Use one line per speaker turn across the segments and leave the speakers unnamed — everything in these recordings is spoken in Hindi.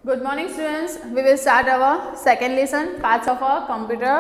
Good morning, students. We will start our second lesson, parts of a computer.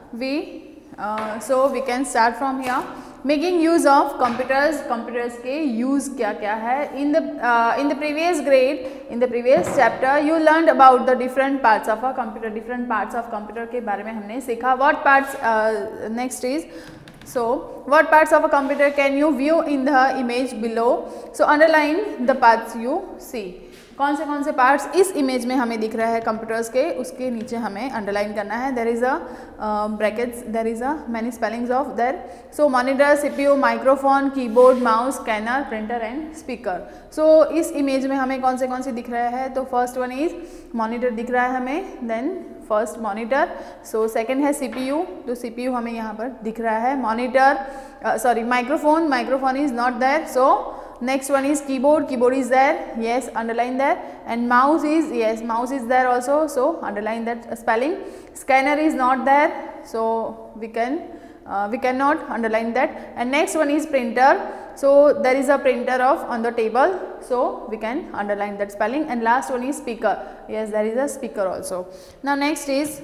So we can start from here. Making use of computers. Computers के use क्या क्या है? In the previous grade, in the previous chapter, you learned about the different parts of a computer. Different parts of computer के बारे में हमने सीखा. What parts? Next is. So, what parts of a computer can you view in the image below? So, underline the parts you see. कौन से पार्ट्स इस इमेज में हमें दिख रहा है कंप्यूटर्स के, उसके नीचे हमें अंडरलाइन करना है. There is a brackets, there is a many spellings of there. So monitor, CPU, microphone, keyboard, mouse, scanner, printer and speaker. So इस इमेज में हमें कौन से दिख रहा है? तो फर्स्ट वन इज मॉनिटर दिख रहा है हमें, then first monitor. So second है सीपीयू, तो सीपीयू हमें यहाँ पर दिख रहा है. Monitor sorry microphone is not there. So next one is keyboard is there, yes, underline there. And mouse is there also, so underline that spelling. Scanner is not there, so we cannot underline that. And next one is printer, so there is a printer on the table, so we can underline that spelling. And last one is speaker, yes, there is a speaker also. Now next is,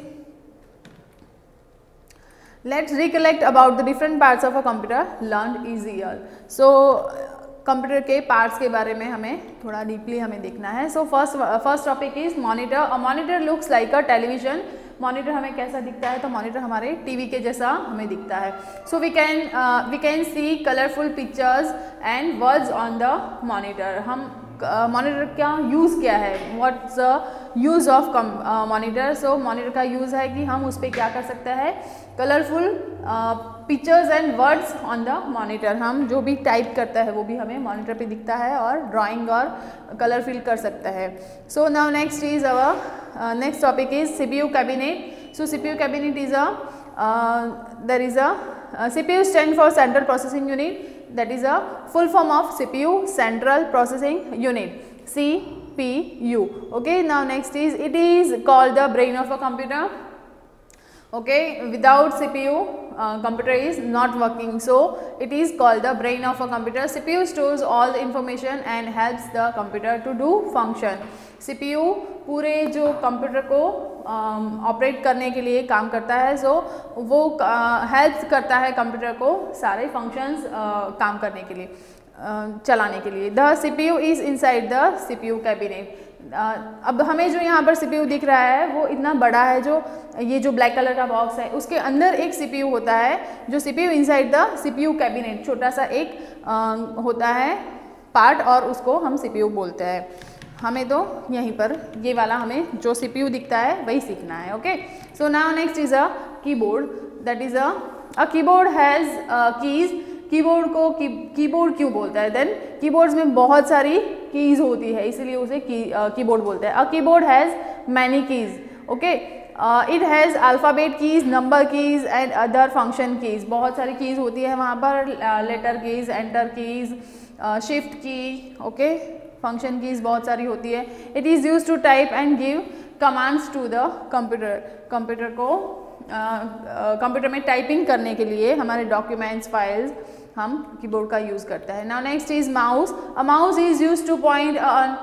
let's recollect about the different parts of a computer learned easier. So computer के पार्ट्स के बारे में हमें थोड़ा डीपली हमें देखना है. So first topic is monitor. A monitor looks like a television. Monitor हमें कैसा दिखता है? तो मॉनिटर हमारे टीवी के जैसा हमें दिखता है. So we can see colourful pictures and words on the monitor. हम मॉनिटर का यूज़ क्या है? What's the use of monitor? So monitor का यूज़ है कि हम उस पर क्या कर सकते हैं? Colourful pictures and words on the monitor. हम जो भी टाइप करता है वो भी हमें मॉनिटर पे दिखता है और ड्राइंग और कलर फिल कर सकता है. So now next is our next topic is CPU cabinet. So CPU cabinet is there is a CPU stand for Central Processing Unit. That is a full form of CPU, Central Processing Unit, CPU. Okay, now next is, it is called the brain of a computer. Okay, without CPU computer is not working, so it is called the brain of a computer. CPU stores all the information and helps the computer to do function. CPU पूरे जो कंप्यूटर को ऑपरेट करने के लिए काम करता है, सो वो हेल्प करता है कंप्यूटर को सारे फंक्शंस काम करने के लिए, चलाने के लिए. The CPU is inside the CPU cabinet. अब हमें जो यहाँ पर CPU दिख रहा है वो इतना बड़ा है, जो ये जो ब्लैक कलर का बॉक्स है उसके अंदर एक CPU होता है, जो CPU inside the CPU cabinet, छोटा सा एक होता है पार्ट, और उसको हम CPU बोलते हैं. हमें तो यहीं पर ये वाला हमें जो CPU दिखता है वही सीखना है. Okay, so now next is a keyboard. That is a keyboard has keys. Keyboard को कीबोर्ड क्यों बोलता है? देन कीबोर्ड्स में बहुत सारी कीज होती है, इसीलिए उसे कीबोर्ड बोलते हैं. A keyboard has many keys. Okay, it has alphabet keys, number keys and other function keys. बहुत सारी कीज होती है वहाँ पर, letter keys, enter keys, shift key. Okay, function keys बहुत सारी होती है. It is use to type and give commands to the computer. Computer को कंप्यूटर में टाइपिंग करने के लिए हमारे डॉक्यूमेंट्स, फाइल्स, हम कीबोर्ड का यूज़ करते हैं. Now next is mouse. A mouse is use to point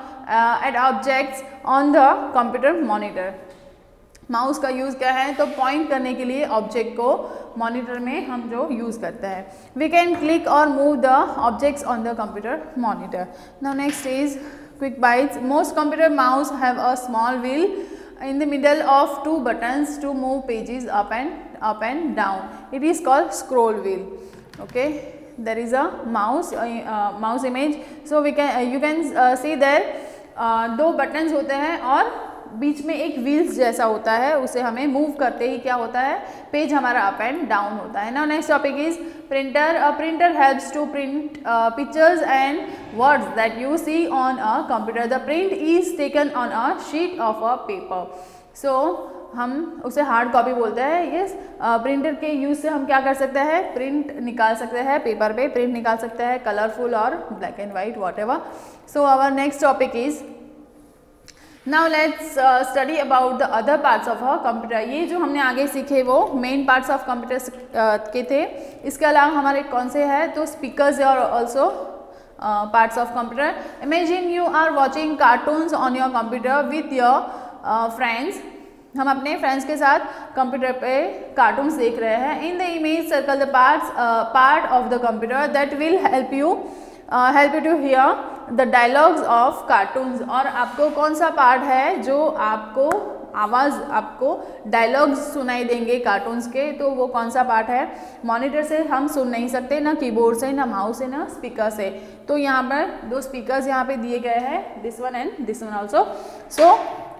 at objects on the computer monitor. Mouse का यूज़ क्या है? तो पॉइंट करने के लिए ऑब्जेक्ट को मॉनिटर में हम जो यूज़ करते हैं. वी कैन क्लिक और move the objects on the computer monitor. Now next is quick bytes. Most computer mouse have a small wheel in the middle of two buttons to move pages up and down. It is called scroll wheel. Okay, there is a mouse image. So you can see there दो buttons होते हैं और बीच में एक व्हील्स जैसा होता है, उसे हमें मूव करते ही क्या होता है? पेज हमारा अप एंड डाउन होता है. Now next topic is printer. A printer helps to print pictures and words that you see on a computer. The print is taken on a sheet of a paper. So हम उसे हार्ड कॉपी बोलते हैं. यस, प्रिंटर के यूज से हम क्या कर सकते हैं? प्रिंट निकाल सकते हैं, पेपर पे प्रिंट निकाल सकते हैं, कलरफुल और black and white, whatever. So our next topic is, now let's study about the other parts of a computer. ये जो हमने आगे सीखे वो मेन पार्ट्स ऑफ कंप्यूटर के थे. इसके अलावा हमारे कौन से हैं? तो स्पीकर्स और also parts of computer. Imagine you are watching cartoons on your computer with your friends. हम अपने फ्रेंड्स के साथ कंप्यूटर पे कार्टून्स देख रहे हैं. In the image circle the part of the computer that will help you to hear the dialogues of cartoons. और आपको कौन सा पार्ट है जो आपको आवाज़, आपको डायलॉग्स सुनाई देंगे कार्टून्स के, तो वो कौन सा पार्ट है? मॉनिटर से हम सुन नहीं सकते, ना कीबोर्ड से, ना माउस से, ना स्पीकर से. तो यहाँ पर दो स्पीकर्स यहाँ पे दिए गए हैं, this one and this one also. So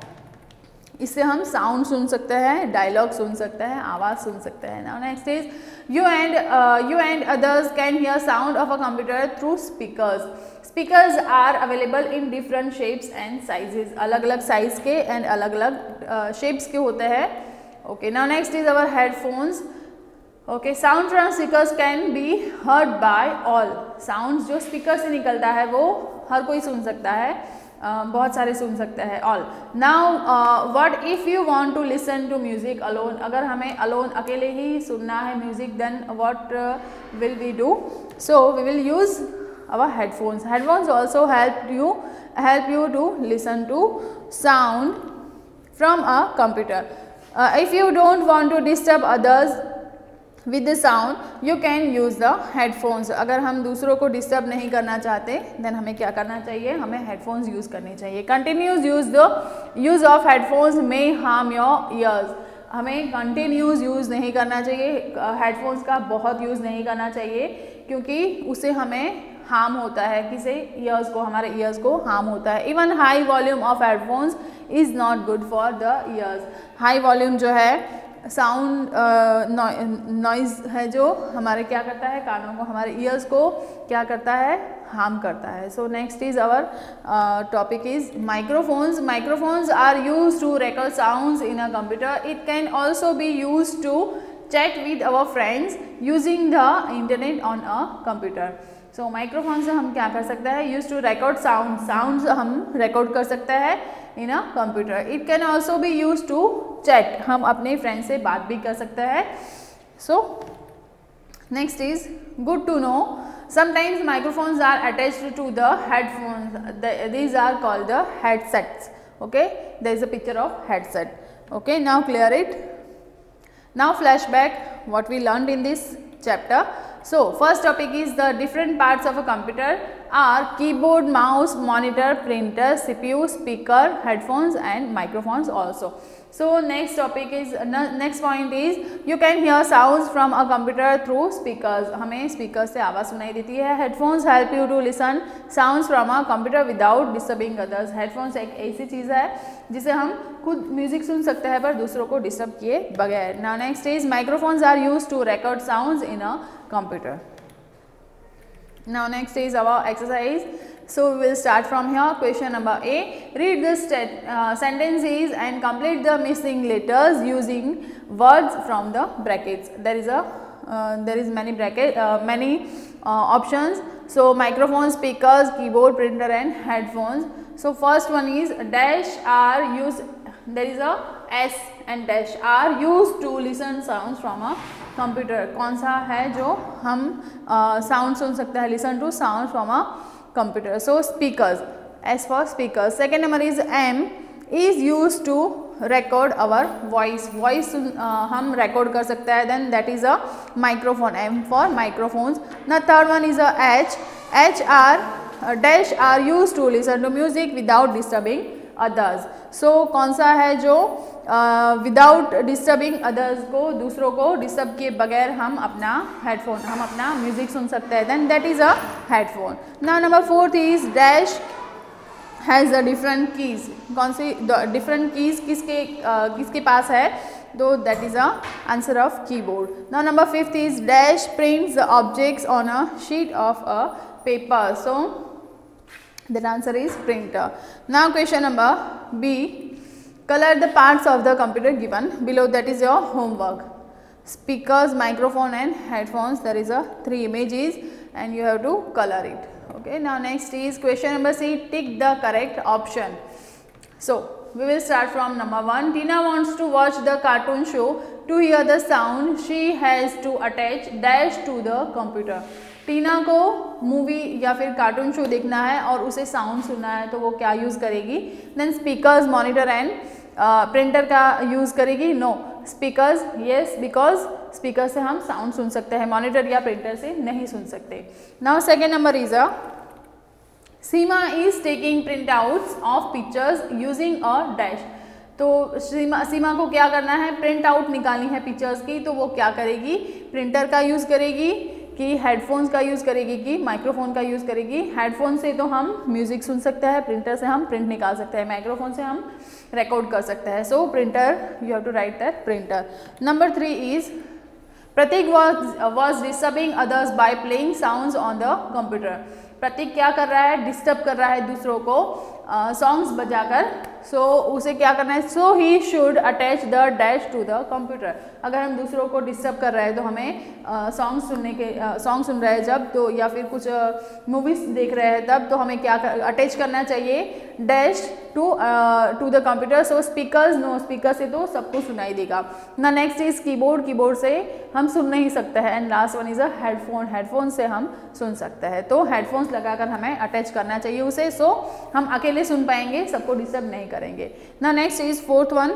इससे हम साउंड सुन सकते हैं, डायलॉग सुन सकते हैं, आवाज़ सुन सकते हैं. Now next is you and others can hear sound of a computer through speakers. Speakers are available in different shapes and sizes. अलग अलग साइज के एंड अलग अलग शेप्स के होते हैं. Okay, now next is our headphones. Okay, sound from speakers can be heard by all. Sound जो स्पीकर से निकलता है वो हर कोई सुन सकता है, बहुत सारे सुन सकते हैं. All. Now what if you want to listen to music alone. अगर हमें अलोन अकेले ही सुनना है music, then what will we do? So we will use our headphones. Headphones also help you to listen to sound from a computer. If you don't want to disturb others with the sound, you can use the headphones. अगर हम दूसरों को डिस्टर्ब नहीं करना चाहते, then हमें क्या करना चाहिए? हमें headphones यूज़ करने चाहिए. Continuous use of headphones may harm your ears. हमें कंटिन्यूस यूज़ नहीं करना चाहिए, हेडफोन्स का बहुत यूज़ नहीं करना चाहिए, क्योंकि उससे हमें हार्म होता है. किसे? ईयर्स को, हमारे ईयर्स को हार्म होता है. Even high volume of headphones is not good for the ears. High volume जो है साउंड नॉइज़ है जो हमारे क्या करता है? कानों को, हमारे ईयर्स को क्या करता है? हार्म करता है. So next is our topic is microphones. Microphones are use to record sounds in a computer. It can also be use to chat with our friends using the internet on a computer. So microphone से हम क्या कर सकते हैं? यूज टू रिकॉर्ड साउंड्स हम रिकॉर्ड कर सकते हैं in a computer. It can also be use to chat. हम अपने फ्रेंड से बात भी कर सकते हैं. So next is good to know. Sometimes microphones are attached to the headphones. These are called the headsets. Okay, there is a picture of headset. Okay, now clear it. Now flashback what we learned in this chapter. So first topic is the different parts of a computer are keyboard, mouse, monitor, printer, CPU, speaker, headphones and microphones also. So next topic is next point is you can hear sounds from a computer through speakers. हमें speakers से आवाज़ सुनाई देती है. Headphones help you to listen sounds from a computer without disturbing others. Headphones एक ऐसी चीज़ है जिसे हम खुद म्यूजिक सुन सकते हैं पर दूसरों को डिस्टर्ब किए बगैर. Now next is microphones are used to record sounds in a computer. Now next is our exercise. So we will start from here. Question number A. Read the sentences and complete the missing letters using words from the brackets. There is many options. So microphone, speakers, keyboard, printer and headphones. So first one is dash are used. There is a S and dash are used to listen sounds from a computer. कौन सा है जो हम sound सुन सकते हैं? Listen to sounds from a computer. So speakers, S for speakers. Second number is M is used to record our voice. Voice हम record कर सकते हैं, then that is a microphone. M for microphones. Now third one is a H. H are dash are used to listen to music without disturbing others. So कौन सा है जो विदाउट डिस्टर्बिंग अदर्स को, दूसरों को डिस्टर्ब किए बगैर हम अपना हेडफोन, हम अपना म्यूजिक सुन सकते हैं, then that is a headphone. Now number fourth is dash has a different keys. कौन सी डिफरेंट कीज किसके पास है? तो that is a answer of keyboard. Now number fifth is dash prints the objects on a sheet of a paper. So that answer is printer. Now question number B. Color the parts of the computer given below. That is your homework. Speakers, microphone and headphones. There is a 3 images and you have to color it. Okay. Now next is question number C. Tick the correct option. So we will start from number 1. Tina wants to watch the cartoon show. To hear the sound, she has to attach dash to the computer. Tina को मूवी या फिर कार्टून शो देखना है और उसे साउंड सुनना है तो वो क्या यूज़ करेगी? Then speakers, monitor and printer का यूज़ करेगी? No. Speakers, yes, because speaker से हम साउंड सुन सकते हैं, मॉनिटर या प्रिंटर से नहीं सुन सकते। Now second number is Seema is taking printouts of pictures using a dash. तो सीमा को क्या करना है? प्रिंट आउट निकालनी है पिक्चर्स की, तो वो क्या करेगी? प्रिंटर का यूज़ करेगी कि हेडफोन्स का यूज़ करेगी कि माइक्रोफोन का यूज़ करेगी? हेडफोन से तो हम म्यूजिक सुन सकते हैं, प्रिंटर से हम प्रिंट निकाल सकते हैं, माइक्रोफोन से हम रिकॉर्ड कर सकते हैं। So printer, you have to write that printer. Number 3 is Prateek was disturbing others by playing sounds on the computer। Prateek क्या कर रहा है? डिस्टर्ब कर रहा है दूसरों को सॉन्ग्स बजाकर। सो उसे क्या करना है? So he should attach the dash to the computer. अगर हम दूसरों को डिस्टर्ब कर रहे हैं तो हमें सॉन्ग सुन रहे हैं जब, तो या फिर कुछ मूवीज देख रहे हैं तब, तो हमें क्या अटैच करना चाहिए? Dash to the computer. So speakers, no, speaker से तो सबको सुनाई देगा ना। नेक्स्ट इज कीबोर्ड, कीबोर्ड से हम सुन नहीं सकते हैं। And last one is a headphone, headphone से हम सुन सकते हैं। तो हेडफोन्स लगाकर हमें अटैच करना चाहिए उसे, सो हम अकेले सुन पाएंगे, सबको डिस्टर्ब नहीं करेंगे ना। Next is fourth one,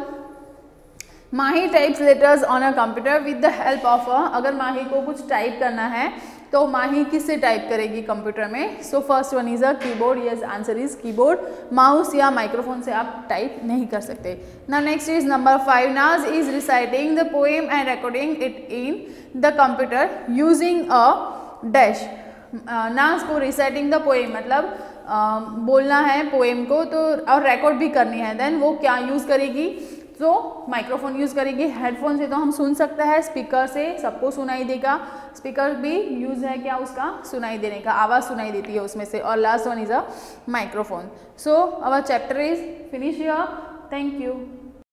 Mahi types letters on a computer with the help of अगर माही को कुछ टाइप करना है तो माही किससे टाइप करेगी कंप्यूटर में? So first one is a keyboard, yes, answer is keyboard. Mouse या माइक्रोफोन से आप टाइप नहीं कर सकते ना। Next is number 5, Naaz is reciting the poem and recording it in the computer using a dash. Naaz को रिसाइटिंग द पोएम मतलब बोलना है पोएम को, तो और रिकॉर्ड भी करनी है, देन वो क्या यूज़ करेगी? तो माइक्रोफोन यूज़ करेगी। हेडफोन से तो हम सुन सकते हैं, स्पीकर से सबको सुनाई देगा, स्पीकर भी यूज़ है क्या उसका? सुनाई देने का, आवाज़ सुनाई देती है उसमें से। और last one is a microphone. So our chapter is finish here. Thank you.